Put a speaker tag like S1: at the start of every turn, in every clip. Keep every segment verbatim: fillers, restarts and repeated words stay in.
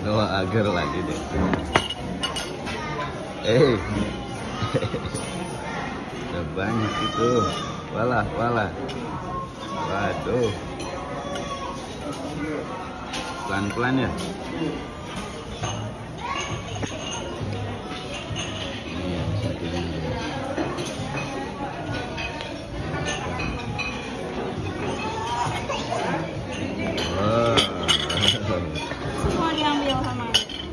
S1: bawa agar lagi deh. Eh, udah banyak itu. Walah, walah. Waduh. Pelan-pelan ya. Ini yang satunya. Wow.
S2: Semua diambil sama.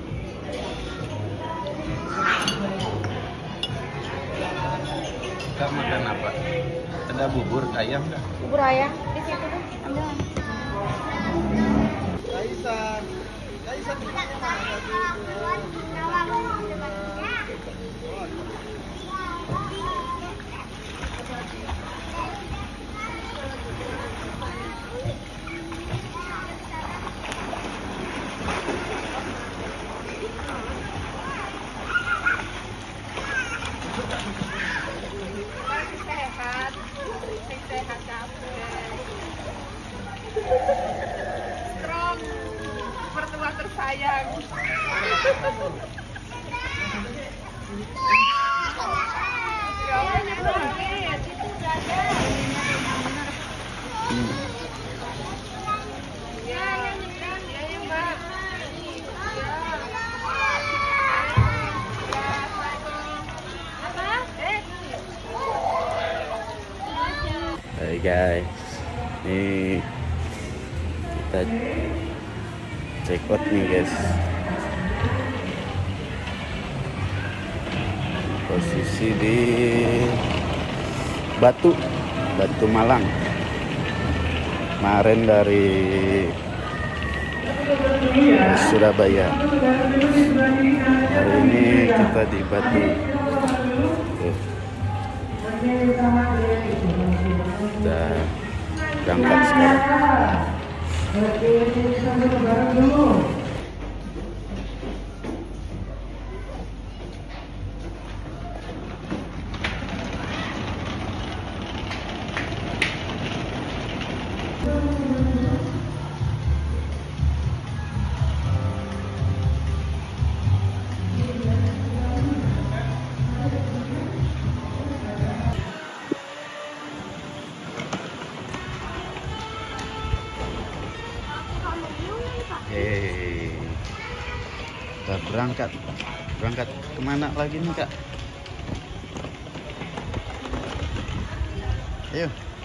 S1: Kak makan apa? Ada bubur ayam nggak?
S2: Bubur ayam di situ tuh, ambil.
S3: Kaisan, Kaisan di mana?
S2: Sehat, sehat capek. Strong, mertua tersayang.
S1: Hai guys, ini kita check out nih guys. Posisi di Batu, Batu Malang. Kemarin dari Surabaya. Hari ini kita di Batu. Tuh. Kita berangkat sekarang. Hei, kita berangkat, berangkat kemana lagi nih kak? Ayo.